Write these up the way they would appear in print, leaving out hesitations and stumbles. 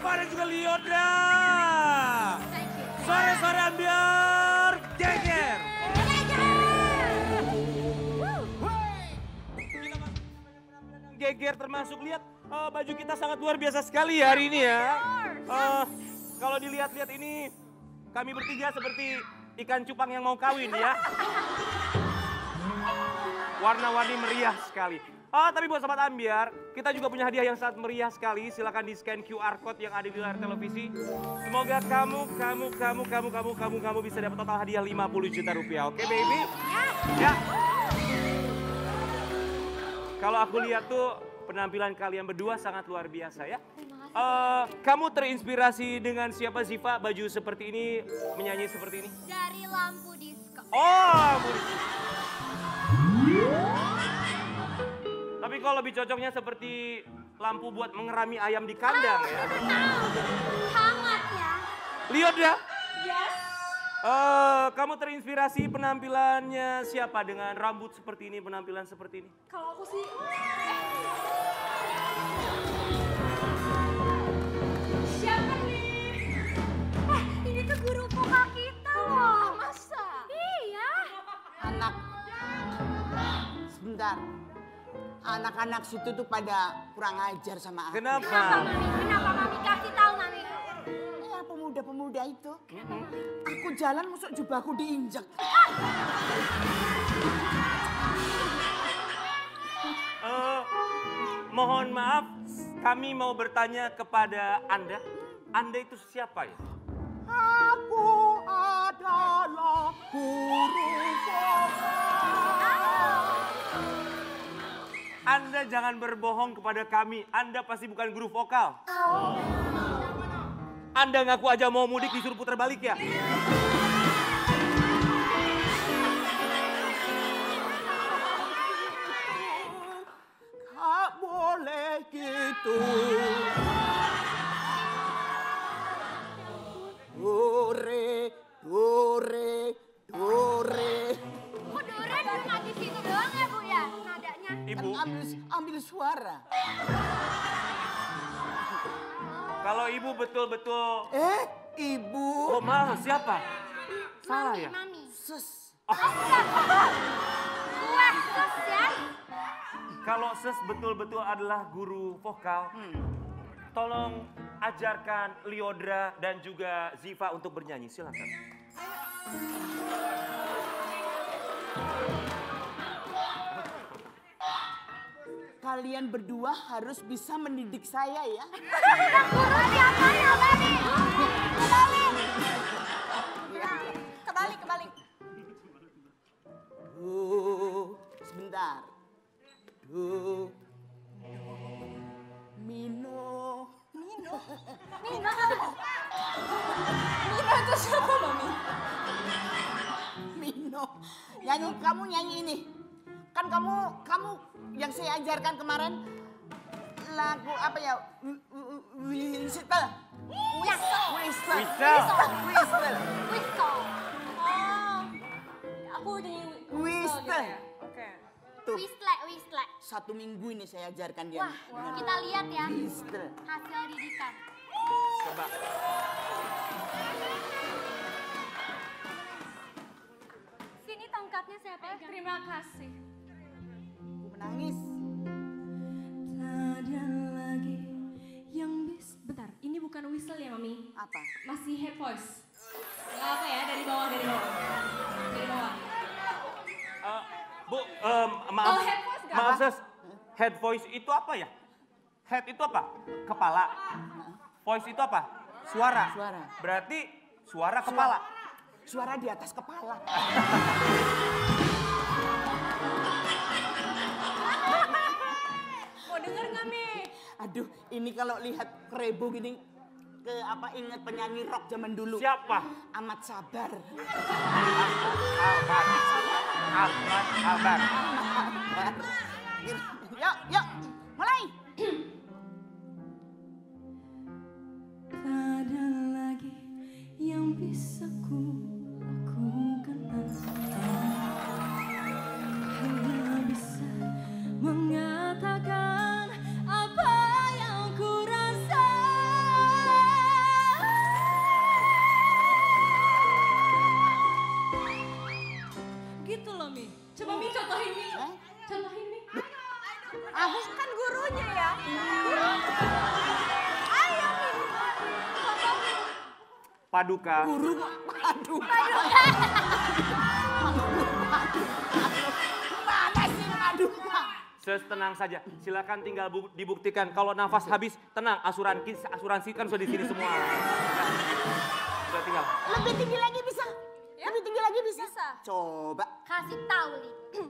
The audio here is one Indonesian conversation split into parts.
Ziva dan juga Lyodra. Sore-sore ambiar geger. Geger termasuk lihat baju kita sangat luar biasa sekali ya hari ini ya. Kalau dilihat-lihat ini kami bertiga seperti ikan cupang yang mau kawin ya. Warna-warni meriah sekali. Tapi buat sobat ambiar, kita juga punya hadiah yang sangat meriah sekali. Silakan di scan QR code yang ada di layar televisi. Semoga kamu bisa dapat total hadiah 50 juta rupiah. Oke baby? Ya. Kalau aku lihat tuh penampilan kalian berdua sangat luar biasa ya. Kamu terinspirasi dengan siapa Ziva baju seperti ini, menyanyi seperti ini? Dari Lampu Disco. Oh, tapi kalau lebih cocoknya seperti lampu buat mengerami ayam di kandang ya. Hangat ya. Lyodra? Yes. Kamu terinspirasi penampilannya siapa dengan rambut seperti ini, penampilan seperti ini? Kalau aku sih... Siapa nih? Ini tuh guru vokal kita loh. Masa? Iya. Sebentar. Anak-anak situ tuh pada kurang ajar sama aku. Kenapa? Kenapa Mami? Kasih tahu Mami. Ya pemuda-pemuda itu. Aku jalan masuk jubahku diinjak. Mohon maaf, kami mau bertanya kepada Anda. Anda itu siapa ya? Aku adalah guru vokal. Anda jangan berbohong kepada kami. Anda pasti bukan guru vokal. Anda ngaku aja mau mudik disuruh putar balik ya? Gak boleh gitu. Dore. Kok Dora cuma di situ doang ya Bu ya nadanya? Ibu, Ambil suara. kalau ibu betul-betul... Ibu. Oh malah siapa? Salah ya? Mami. Sus. Wah, sus ya. Kalau Ses betul-betul adalah guru vokal, tolong ajarkan Lyodra dan juga Ziva untuk bernyanyi. Silakan. Kalian berdua harus bisa mendidik saya ya. Guru siapa ya Mami? Kebalik. Sebentar. Mino itu siapa Mami? Mino. Kamu nyanyi ini. Kan kamu yang saya ajarkan kemarin lagu apa ya? Whistle. Oh, aku nyanyi Whistle. Oke. Tuh. Whistle. 1 minggu ini saya ajarkan dia. Wah, kita lihat ya Whistle. hasil didikan. Coba. Sini tongkatnya saya pegang. Terima kasih. Aku menangis. Tak ada lagi yang bisa. Bentar, ini bukan whistle ya Mami? Apa? Masih head voice. Gak apa ya, dari bawah. Dari bawah. Bu, maaf. Oh, head voice nggak? Maaf Ses, head voice itu apa ya? Head itu apa? Kepala. Voice itu apa? Suara. Berarti suara kepala. Suara di atas kepala. Mau denger gak Mi? Aduh, ini kalau lihat Krebo gini ingat penyanyi rock zaman dulu. Siapa? Ahmad Sabar. Albar. Yuk, mulai. Tak ada lagi yang bisa ku lakukan. Hanya bisa mengatakan apa yang ku rasa. paduka. Guru kok paduka. Mana sih paduka? Tenang saja, silakan tinggal dibuktikan. Kalau nafas habis, tenang, asuransi kan sudah di sini semua. Sudah tinggal. Lebih tinggi lagi bisa? Lebih tinggi lagi bisa? Bisa. Coba. Kasih tahu, Li.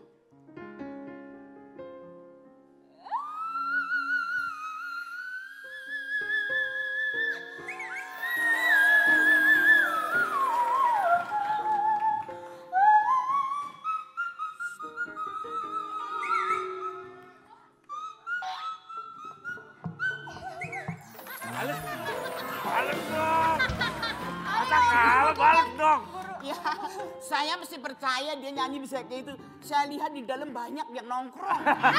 Balik dong. Masa kalah, balik dong. Ya, saya mesti percaya dia nyanyi bisa kayak itu. Saya lihat di dalam banyak yang nongkrong.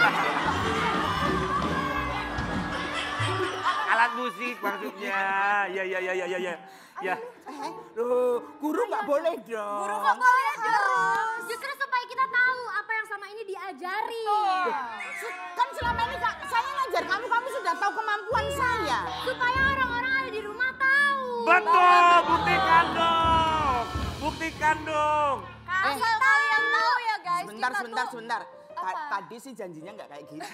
Alat musik maksudnya. Ya. Loh, guru nggak boleh dong. Guru nggak boleh dong. Justru supaya kita tahu apa yang sama ini diajari. Kan selama ini saya ngajar kamu sudah tahu kemampuan saya. Supaya orang-orang ada di rumah tahu. Betul, buktikan dong. Buktikan dong. Asal kalian tahu ya guys. Sebentar. Tadi sih janjinya nggak kayak gitu.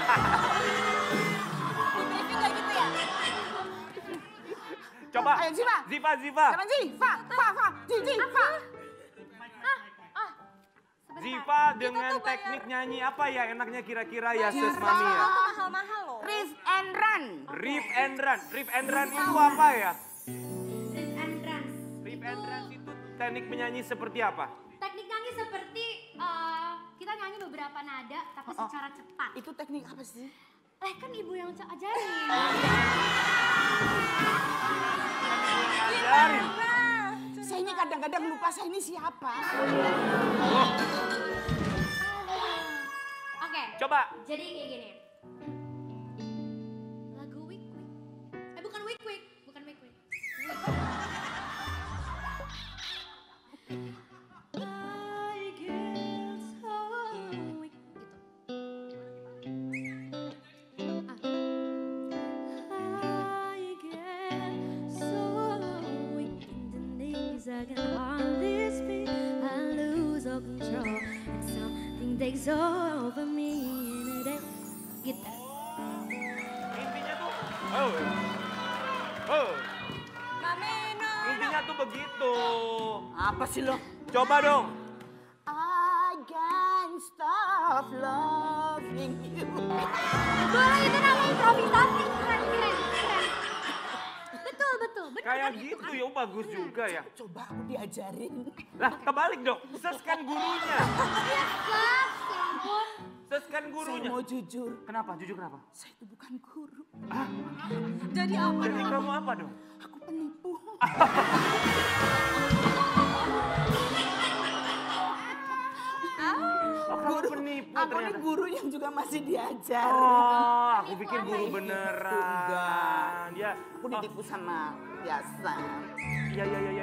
Di briefing kayak gitu ya? Coba. Ayo, Ziva. Ziva. Jangan Ziva. Ziva. Ziva dengan teknik nyanyi apa ya enaknya kira-kira ya Sis Mami ya? Mahal-mahal loh. Riff and run. Riff and run itu apa ya? Riff and run. Riff and run itu teknik menyanyi seperti apa? Teknik nyanyi seperti kita nyanyi beberapa nada tapi secara cepat. Itu teknik apa sih? Kan ibu yang ajarin. Ajarin. Saya ini kadang-kadang lupa saya ini siapa. Oke. Coba. Jadi kayak gini. Lagu Wik Wik. Bukan Wik Wik. I get so weak. I get so weak in the knees. I can hardly speak. I lose all control, and something takes over me in a day. Gitu. Intinya tuh. Intinya tuh begitu. Apa sih lo? Coba dong. I can't stop loving you. Boleh itu namanya improvisasi. Keren. Betul. Kayak gitu ya, bagus juga ya. Coba aku diajarin. Lah, kebalik dong. Seskan gurunya. Ya ampun. Seskan Saya gurunya. mau jujur, Kenapa? Jujur kenapa? saya itu bukan guru. Jadi apa? Jadi kamu apa dong? Aku penipu. Oh, kamu penipu Aku ini ternyata. guru yang juga masih diajar. Oh, aku pikir guru beneran. Enggak. Ya. Aku ditipu sama biasa. Ya.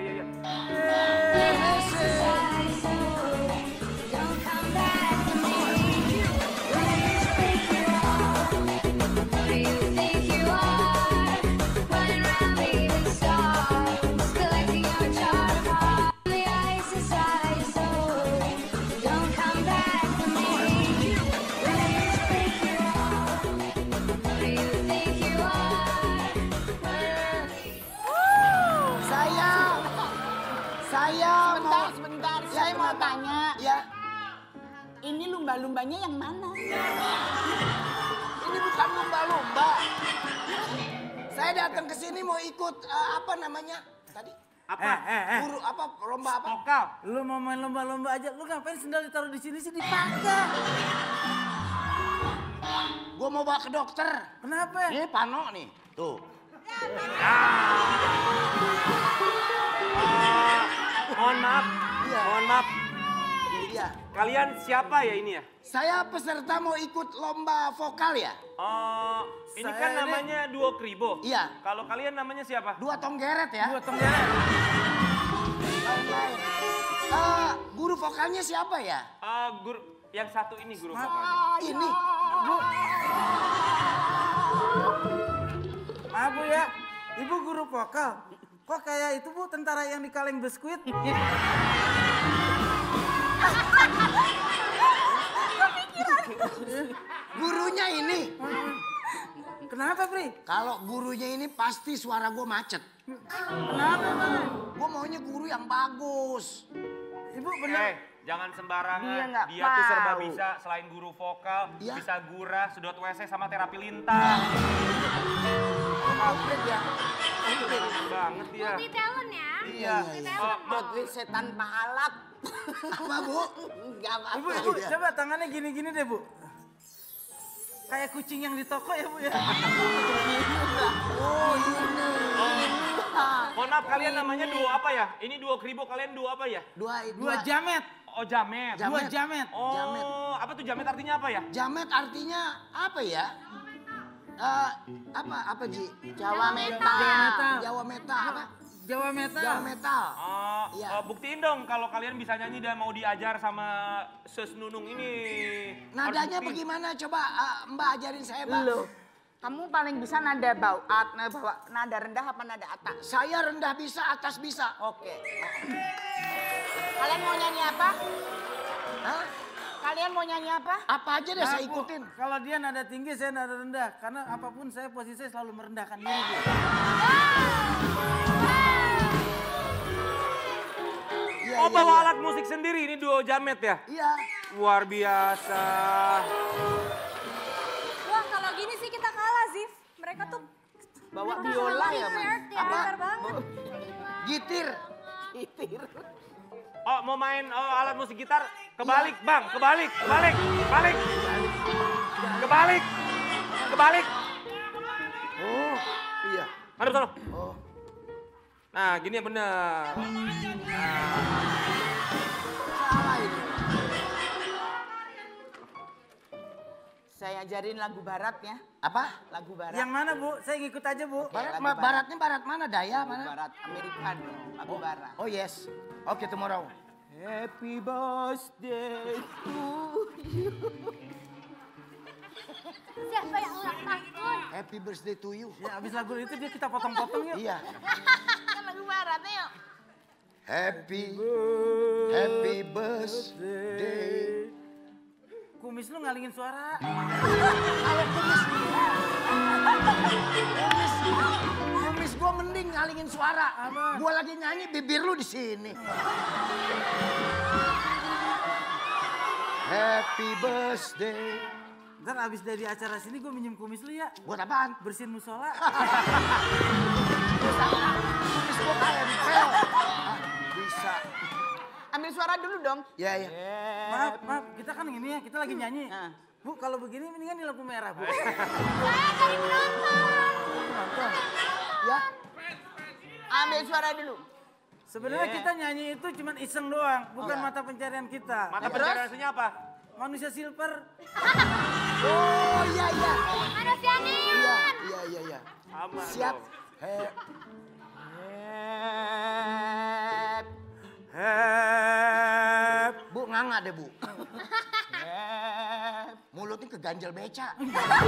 Sebentar. Saya mau tanya. Ya. Ini lumba-lumbanya yang mana? Ini bukan lomba-lomba. Saya datang ke sini mau ikut apa namanya tadi? Apa? Guru apa? Lomba apa? Vokal. Lu mau main lomba-lomba aja, lu ngapain sendal ditaruh di sini sih dipakai? Gue mau bawa ke dokter. Kenapa? Ini Pano nih. Tuh. Mohon maaf. Iya. Mohon maaf. Iya. Kalian siapa ya ini ya? Saya peserta mau ikut lomba vokal ya. Oh, ini Saya kan ini- namanya duo kribo. Iya. Kalau kalian namanya siapa? Dua tonggeret ya. Tenggara. Lain-lain. Guru vokalnya siapa ya? Guru yang satu ini guru vokal. Ini. Maaf Bu ya, Ibu guru vokal. Kok kayak itu Bu, tentara yang di kaleng biskuit? Gurunya ini. Kenapa, Pri? Kalau gurunya ini pasti suara gue macet. Kenapa, Bang? Gue maunya guru yang bagus. Ibu bener. Jangan sembarangan. Dia nggak Dia tuh serba mau. bisa. Selain guru vokal, Iya. bisa gurah, sedot WC sama terapi lintang. Komplit ya. Banget dia. Multi talent ya. Iya. Dot setan pahalap. Apa Bu? Enggak apa-apa. Ibu, coba tangannya gini-gini deh, Bu. Kayak kucing yang di toko ya, Bu ya. Oh ini. Mohon maaf, kalian namanya duo apa ya? Ini duo Kribo, kalian duo apa ya? Dua jamet. Oh, jamet. Dua jamet. Oh, Jamet. apa tuh jamet artinya apa ya? Jamet artinya apa ya? Apa Ji? Jawa metal. Jawa metal apa? Jawa metal. Jawa metal. Oh, Iya. buktiin dong kalau kalian bisa nyanyi dan mau diajar sama Sus Nunung ini. Harus Nadanya buktiin. bagaimana? Coba Mbak ajarin saya, Mbak. Loh, kamu paling bisa nada bauat, bawa nada rendah apa nada atas? Saya rendah bisa, atas bisa. Oke. Kalian mau nyanyi apa? Hah? Kalian mau nyanyi apa? Apa aja deh saya Nah, Bu, ikutin. kalau dia nada tinggi, saya nada rendah. Karena apapun saya posisi saya selalu merendahkan diri, Bu. Iya, Oh, iya, bawa iya. alat musik sendiri, ini duo jamet ya? Iya. Luar biasa. Wah, kalau gini sih kita kalah, Zif. Mereka tuh Bawa biola ya, Bang? nerd ya, Apa? pintar banget. Gitir. Itir. Oh, mau main alat musik gitar? Kebalik, Bang. Kebalik, kebalik, kebalik. Kebalik. Kebalik. Oh, iya. Madep sono. Oh. Nah, gini yang bener. Salah ini. Saya ajarin lagu barat ya. Apa? Lagu barat. Yang mana, Bu? Saya ngikut aja, Bu. Barat, lagu barat. baratnya barat mana? Daya Lagu mana? barat Amerika dong. Lagu barat. Oh yes. Oke, tomorrow. Happy birthday to you. Siapa yang ulang tahun? Happy birthday to you. Ya, abis lagu itu dia kita potong-potong yuk. Iya. Kan lagu barat yuk. Happy birthday. Kumis lu ngalingin suara. Kumis gua mending ngalingin suara. Apa? Gua lagi nyanyi bibir lu di sini. Happy birthday. Ntar abis dari acara sini gue minjem kumis lu ya. Buat apaan? Bersihin musola. Kumis gua kempel. Bisa. Ambil suara dulu dong. Ya, ya. Maaf, kita kan ini ya, kita lagi nyanyi. Nah. Bu, kalau begini mendingan di lampu merah, Bu. Saya dari penonton. Ya. Ambil suara dulu. Sebenarnya kita nyanyi itu cuma iseng doang, bukan Iya. mata pencarian kita. Mata pencarian aslinya apa? Manusia silver. Oh, iya, iya. Manusia neon. Iya. Sama Siap. dong. Bu, nganga deh, Bu. Mulutnya keganjel beca.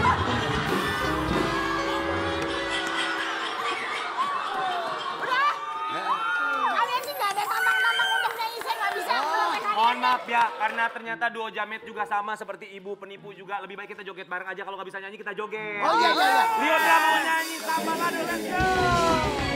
Kalian sih gak ada tampang-tampang untuk nyanyi. Saya gak bisa. Mohon maaf ya, karena ternyata duo jamet juga sama seperti ibu penipu juga. Lebih baik kita joget bareng aja. Kalau nggak bisa nyanyi kita joget. Oh, iya. Lihat dia mau nyanyi sama Lado, let's go!